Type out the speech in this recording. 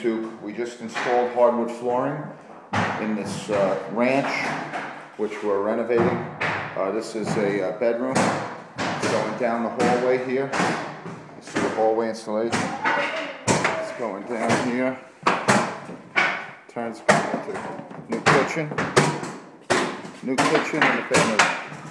YouTube. We just installed hardwood flooring in this ranch, which we're renovating. This is a bedroom. It's going down the hallway here. This is the hallway installation. It's going down here. Turns into new kitchen and the family.